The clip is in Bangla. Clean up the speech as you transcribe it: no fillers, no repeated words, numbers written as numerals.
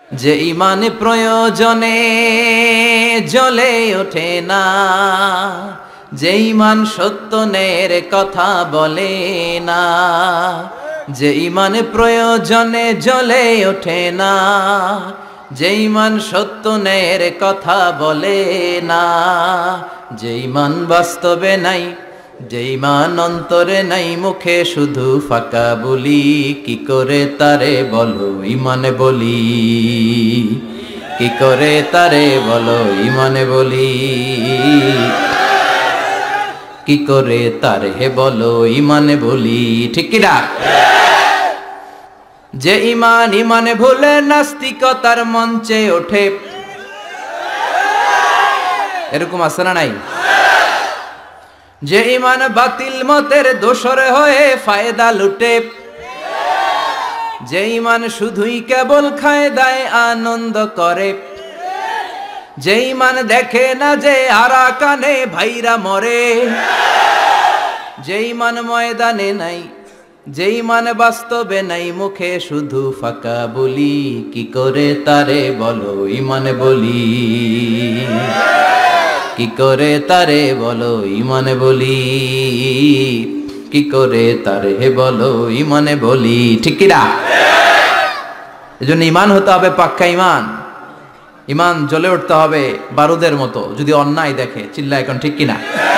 যে ইমান প্রয়োজনে জ্বলে ওঠে না, যে ইমান সত্যনের কথা বলে না, যে ইমান প্রয়োজনে জ্বলে ওঠে না, যে ইমান সত্যনের কথা বলে না, যে ইমান বাস্তবে নাই, যে ইমান অন্তরে নাই, মুখে শুধু ফাঁকা বলি, কি করে তারে বলো ইমানে বলি, কি করে তারে বলো ইমানে বলি, কি করে তারে বলো ইমানে বলি, ঠিক কি না? যে ইমান ইমানে ভুলে নাস্তিকতার মঞ্চে ওঠে, এরকম আছে না নাই? যে ইমান বাতিল মতের দোসর হয়ে ফায়দা লুটে, যে ইমান শুধুই কেবল খায় দায় আনন্দ করে, যে ইমান দেখে না যে আরাকানে ভাইরা মরে, যে ইমান ময়দানে নাই, যে ইমান বাস্তবে নাই, মুখে শুধু ফাঁকা বলি, কি করে তারে বলো ইমানে বলি, কি করে তারে বলো ইমানে বলি, কি করে তারে বলো ইমানে বলি, ঠিক কি না? এজন্য ইমান হতে হবে পাক্কা ইমান। ইমান জ্বলে উঠতে হবে বারুদের মতো, যদি অন্যায় দেখে চিল্লা এখন, ঠিক কিনা?